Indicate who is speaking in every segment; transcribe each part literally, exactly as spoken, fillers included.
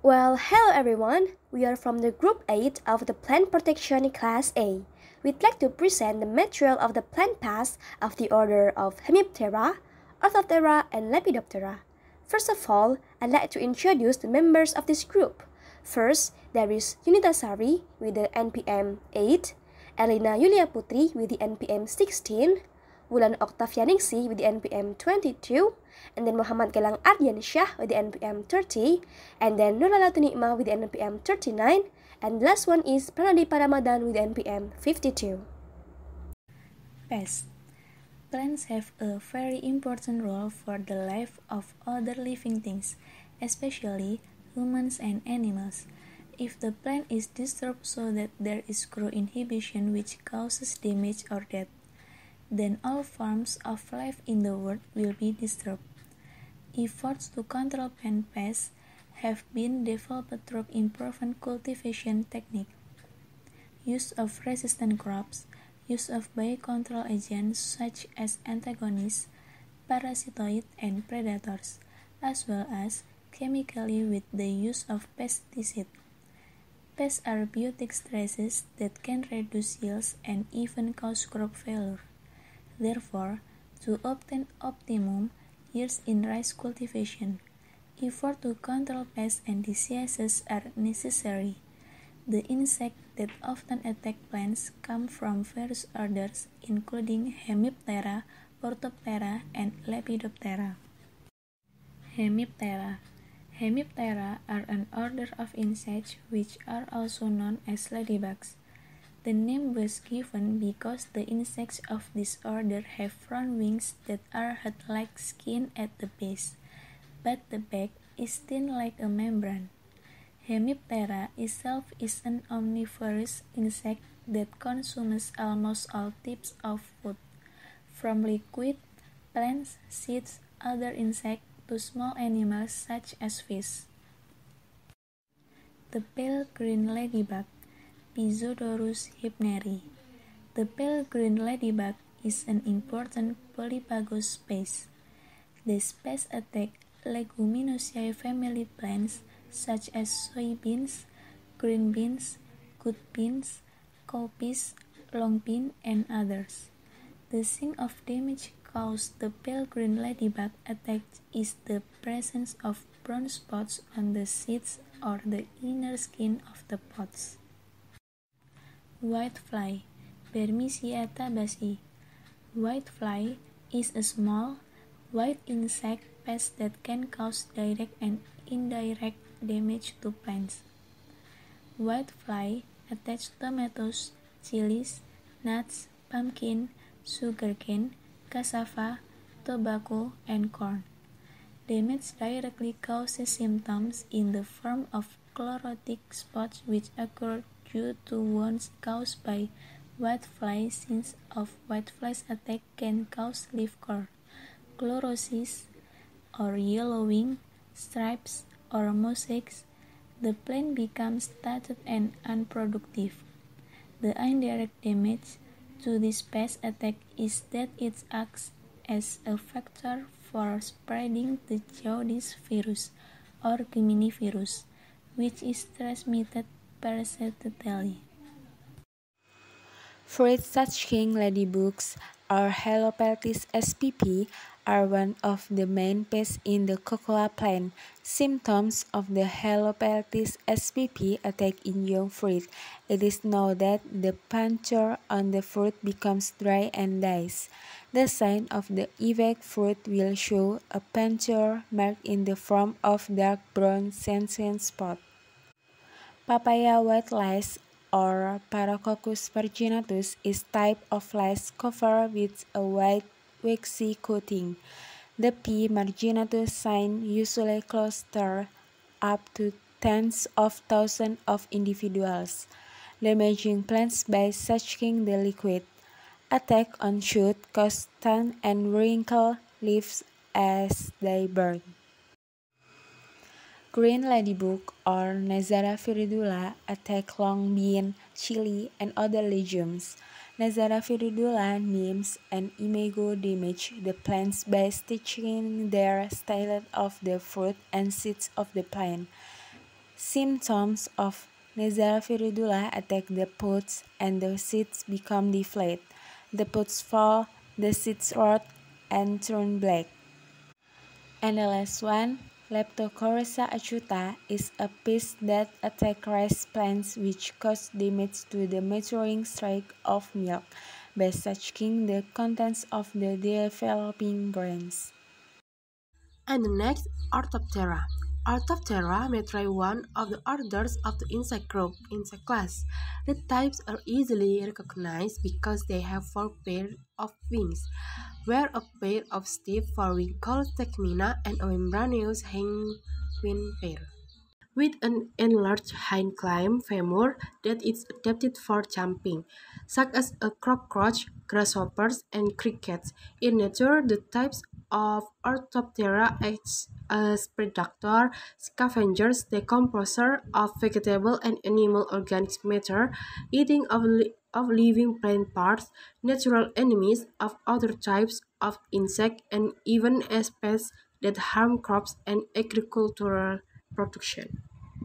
Speaker 1: Well, hello everyone. We are from the group eight of the Plant Protection Class A. We'd like to present the material of the plant past of the order of Hemiptera, Orthoptera, and Lepidoptera. First of all, I'd like to introduce the members of this group. First, there is Yunita Sari with the N P M eight, Elina Yulia Putri with the N P M sixteen, Wulan Oktavianingsi with the N P M twenty-two, and then Muhammad Galang Ardiansyah with the N P M thirty, and then Nurala Tunikma with the N P M thirty-nine, and the last one is Pranadipa Ramadan with the N P M fifty-two.
Speaker 2: Pests. Plants have a very important role for the life of other living things, especially humans and animals. If the plant is disturbed so that there is growth inhibition which causes damage or death, then all forms of life in the world will be disturbed. Efforts to control plant pests have been developed through improved cultivation technique, use of resistant crops, use of biocontrol agents such as antagonists, parasitoids, and predators, as well as chemically with the use of pesticides. Pests are biotic stresses that can reduce yields and even cause crop failure. Therefore, to obtain optimum yields in rice cultivation, efforts to control pests and diseases are necessary. The insects that often attack plants come from various orders, including Hemiptera, Orthoptera, and Lepidoptera. Hemiptera. Hemiptera are an order of insects which are also known as ladybugs. The name was given because the insects of this order have front wings that are hat-like skin at the base, but the back is thin like a membrane. Hemiptera itself is an omnivorous insect that consumes almost all types of food, from liquid, plants, seeds, other insects, to small animals such as fish. The pale green ladybug, Pizodorus hypneri. The pale green ladybug is an important polypagous pest. This pest attacks Leguminosae family plants such as soybeans, green beans, good beans, cowpeas, long bean, and others. The sign of damage caused the pale green ladybug attack is the presence of brown spots on the seeds or the inner skin of the pods. Whitefly, Bermisia tabasi. Whitefly is a small, white insect pest that can cause direct and indirect damage to plants. Whitefly attacks tomatoes, chilies, nuts, pumpkin, sugarcane, cassava, tobacco, and corn. Damage directly causes symptoms in the form of chlorotic spots which occur due to wounds caused by whitefly. Since of whitefly's attack can cause leaf curl, chlorosis, or yellowing, stripes, or mosaics, the plant becomes tattered and unproductive. The indirect damage to this pest attack is that it acts as a factor for spreading the jaundice virus or Gemini virus, which is transmitted parasitically.
Speaker 3: Fruit-sucking ladybugs, or Helopeltis spp, are one of the main pests in the cocoa plant. Symptoms of the Helopeltis spp attack in young fruit. It is known that the puncture on the fruit becomes dry and dies. The sign of the erect fruit will show a puncture mark in the form of dark brown sentient spot. Papaya white lice, or Paracoccus marginatus, is type of lice covered with a white waxy coating. The P. marginatus sign usually cluster up to tens of thousands of individuals, damaging plants by sucking the liquid. Attack on shoot cause tan and wrinkled leaves as they burn. Green ladybug, or Nazara viridula, attack long bean, chili, and other legumes. Nazara viridula nymphs and imago damage the plants by stitching their stylet of the fruit and seeds of the plant. Symptoms of nasal viridula attack the pods and the seeds become deflate. The pods fall, the seeds rot and turn black. And the last one, Leptocoryza acuta, is a pest that attacks rice plants which cause damage to the maturing streak of milk by sucking the contents of the developing grains.
Speaker 1: And the next, Orthoptera. Orthoptera may try one of the orders of the insect group, insect class. The types are easily recognized because they have four pairs of wings, where a pair of stiff forewings called tegmina and a membranous hindwing pair, with an enlarged hindclimb femur that is adapted for jumping, such as a cockroach, grasshoppers, and crickets. In nature, the types of Orthoptera act as predator, scavengers, decomposer of vegetable and animal organic matter, eating of, li- of living plant parts, natural enemies of other types of insect, and even as pests that harm crops and agricultural production.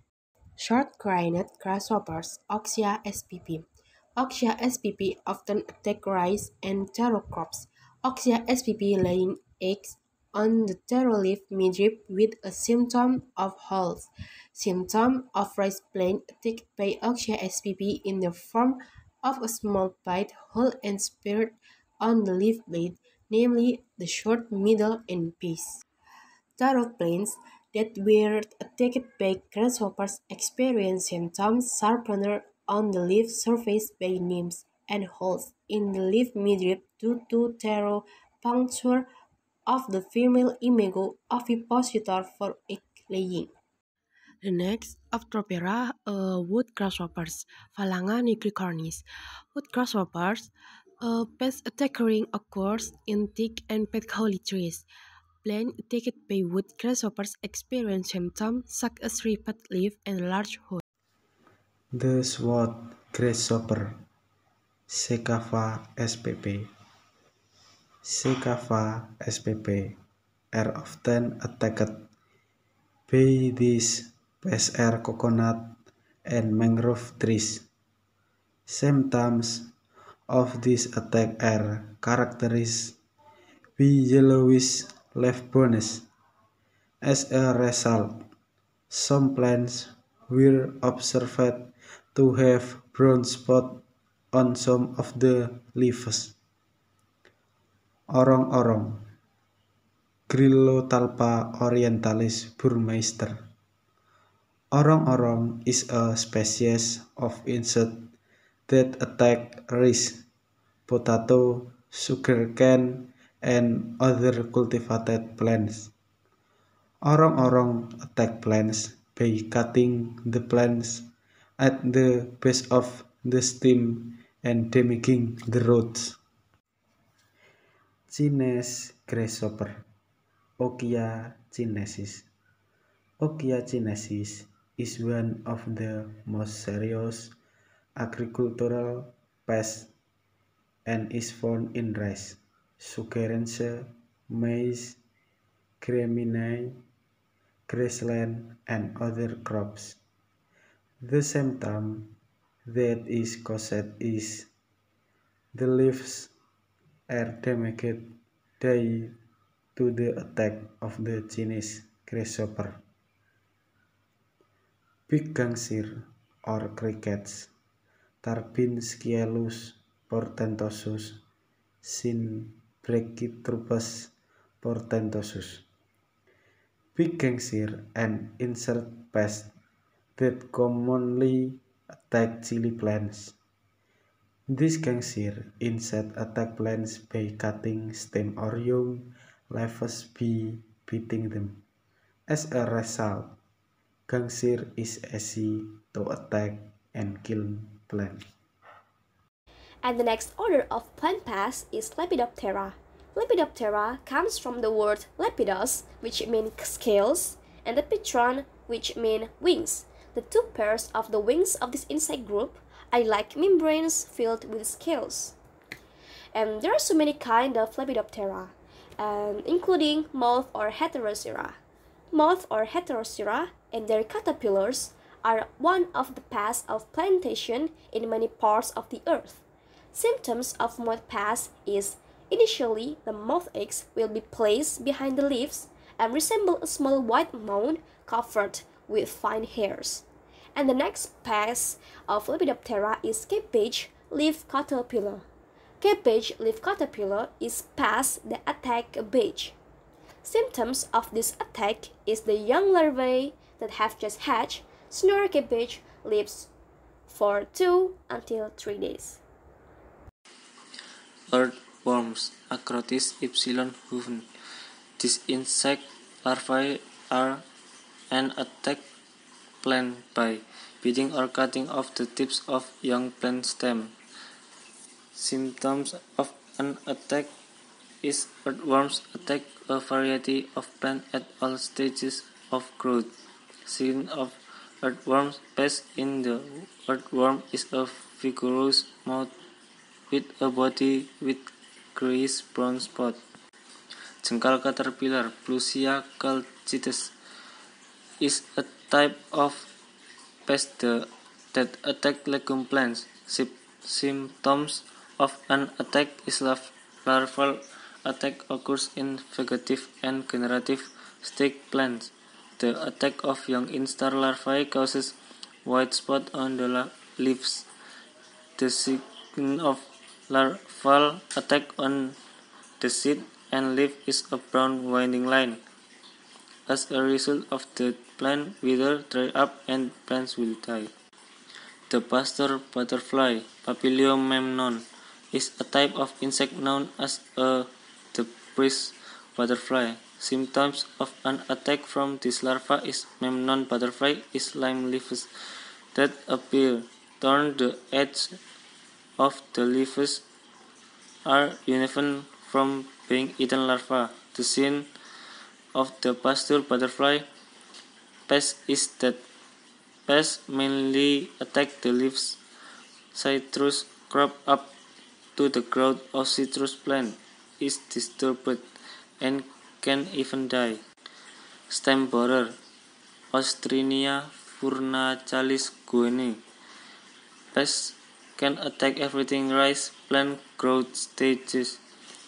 Speaker 1: Short-grained grasshoppers, Oxia spp. Oxia spp often attack rice and taro crops. Oxia spp laying eggs on the taro leaf midrib with a symptom of holes. Symptom of rice plant attacked by Oxia spp in the form of a small bite hole and spear on the leaf blade, namely the short, middle, and base. Taro plants that were attacked by grasshoppers experience symptoms sharpener on the leaf surface by nymphs and holes in the leaf midrib due to taro puncture of the female imago ovipositor for egg laying. The next, Optropera uh, wood grasshoppers, Phalanga nigricornis. Wood grasshoppers, a pest attackering occurs in thick and padcauli trees. Plants attacked by wood grasshoppers experience symptoms such as ripped leaf and large hood.
Speaker 4: The sword grasshopper, Cecava spp. Cecava spp are often attacked by these pests are coconut and mangrove trees. Symptoms of this attack are characterized by yellowish leaf bones. As a result, some plants were observed to have brown spots on some of the leaves. Orong-orong, Grillotalpa orientalis burmeister. Orong-orong is a species of insect that attack rice, potato, sugarcane, and other cultivated plants. Orong-orong attack plants by cutting the plants at the base of the stem and damaging the roots. Chinese grasshopper, Okia chinesis. Okia chinesis is one of the most serious agricultural pests and is found in rice, sugarcane, maize, gramineae, grassland, and other crops. The symptom that is caused is the leaves are damaged due to the attack of the Chinese grasshopper. Big gangsir or crickets, Tarbin scialus portentosus, Sin Brachytrupus portentosus. Big gangsir and insect pests that commonly attack chili plants. This gangsir insect attack plants by cutting stem or young leaves by beating them. As a result, gangsir is easy to attack and kill plants.
Speaker 1: And the next order of plant pests is Lepidoptera. Lepidoptera comes from the word lepidos, which means scales, and lepidopteron, which means wings. The two pairs of the wings of this insect group are like membranes filled with scales. And there are so many kinds of Lepidoptera, and including moth or heterocera. Moth or heterocera and their caterpillars are one of the pests of plantation in many parts of the earth. Symptoms of moth pest is initially the moth eggs will be placed behind the leaves and resemble a small white mound covered with fine hairs. And the next pest of Lepidoptera is cabbage leaf caterpillar. Cabbage leaf caterpillar is pest that attack cabbage. Symptoms of this attack is the young larvae that have just hatched snore cabbage leaves for two until three days.
Speaker 5: Earthworms, Acrotis ypsilon Huven. These insect larvae are an attack plant by biting or cutting off the tips of young plant stems. Symptoms of an attack is earthworms attack a variety of plants at all stages of growth. Sign of earthworm pest in the earthworm is a vigorous mouth with a body with grayish brown spot. Jengkal caterpillar, Plusia calcites, is a type of pest that attack legume plants. Symptoms of an attack is larval attack occurs in vegetative and generative stage plants. The attack of young instar larvae causes white spot on the leaves. The sign of larval attack on the seed and leaf is a brown winding line. As a result of the plant wither, dry up, and plants will die. The pastor butterfly, Papiliomemnon, is a type of insect known as a the priest butterfly. Symptoms of an attack from this larva is memnon butterfly is lime leaves that appear torn. The edge of the leaves are uneven from being eaten larva. The sign of the pasture butterfly pest is that pests mainly attack the leaves. Citrus crop up to the growth of citrus plant is disturbed and can even die. Stem borer, Ostrinia furnacalis guene. Pests can attack everything rice plant growth stages.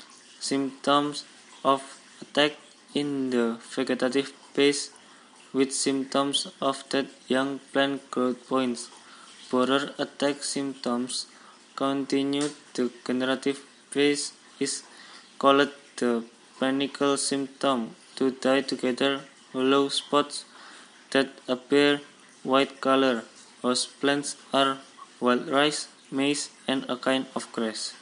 Speaker 5: Symptoms of attack in the vegetative phase with symptoms of that young plant growth points. Borer attack symptoms continue. The generative phase is called the panicle symptom. To die together, hollow spots that appear white color. Host plants are wild rice, maize, and a kind of grass.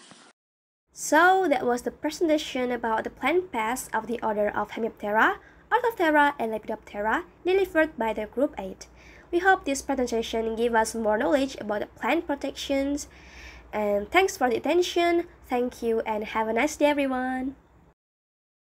Speaker 1: So that was the presentation about the plant pests of the order of Hemiptera, Orthoptera, and Lepidoptera delivered by the Group eight. We hope this presentation gave us more knowledge about the plant protections. And thanks for the attention. Thank you and have a nice day, everyone.